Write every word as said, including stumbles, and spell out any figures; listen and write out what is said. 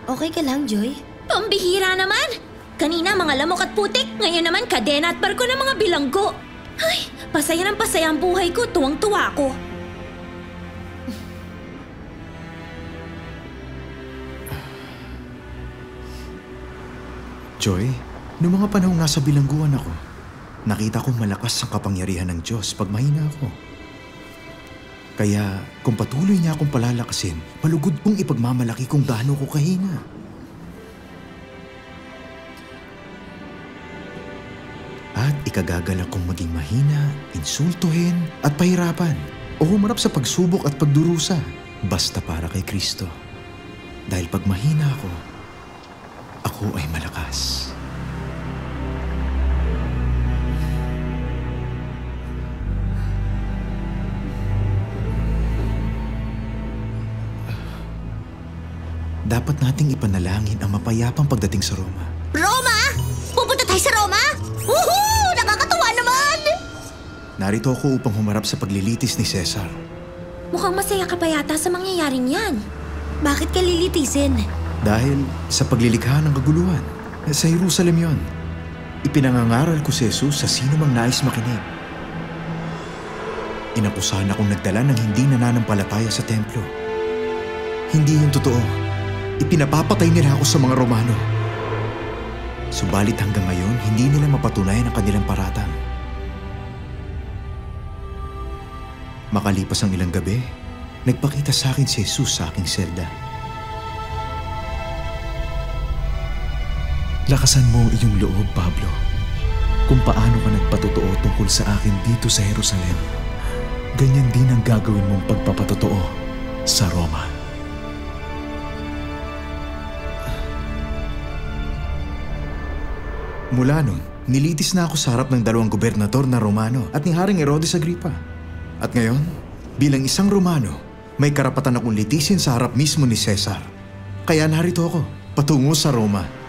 Okay ka lang, Joy? Pambihira naman! Kanina mga lamok at putik, ngayon naman kadena at barko ng mga bilanggo. Ay, pasaya ng pasaya ang buhay ko, tuwang-tuwa ko. Joy, noong mga panahong nasa bilangguan ako, nakita kong malakas ang kapangyarihan ng Diyos pag mahina ako. Kaya kung patuloy niya akong palalakasin, malugod kong ipagmamalaki kung gaano ko kahina. At ikagagalak kong maging mahina, insultuhin at pahirapan o humarap sa pagsubok at pagdurusa basta para kay Kristo. Dahil pag mahina ako, ako ay malakas. Dapat nating ipanalangin ang mapayapang pagdating sa Roma. Roma? Pupunta tayo sa Roma? Woohoo! Nakakatuwa naman! Narito ako upang humarap sa paglilitis ni Cesar. Mukhang masaya ka pa yata sa mangyayaring yan. Bakit ka lilitisin? Dahil sa paglilikha ng kaguluhan, sa Jerusalem yon, ipinangangaral ko si Jesus sa sino mang nais makinig. Inakusahan akong nagdala ng hindi nananampalataya sa templo. Hindi yun totoo. Ipinapapatay nila ako sa mga Romano. Subalit hanggang ngayon, hindi nila mapatunayan ang kanilang paratang. Makalipas ang ilang gabi, nagpakita sa akin si Jesus sa aking selda. Lakasan mo ang iyong loob, Pablo, kung paano ka nagpatotoo tungkol sa akin dito sa Jerusalem. Ganyan din ang gagawin mong pagpapatotoo sa Roma. Mula nun, nilitis na ako sa harap ng dalawang gobernador na Romano at ni Haring Herodes Agripa. At ngayon, bilang isang Romano, may karapatan akong litisin sa harap mismo ni Cesar. Kaya narito ako, patungo sa Roma.